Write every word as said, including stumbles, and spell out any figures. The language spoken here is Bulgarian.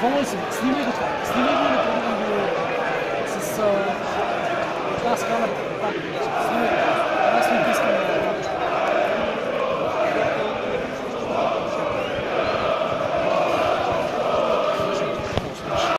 Какво ли си? Снимай го това. Снимай го или преди да го с... а, Тази камера. Снимай го.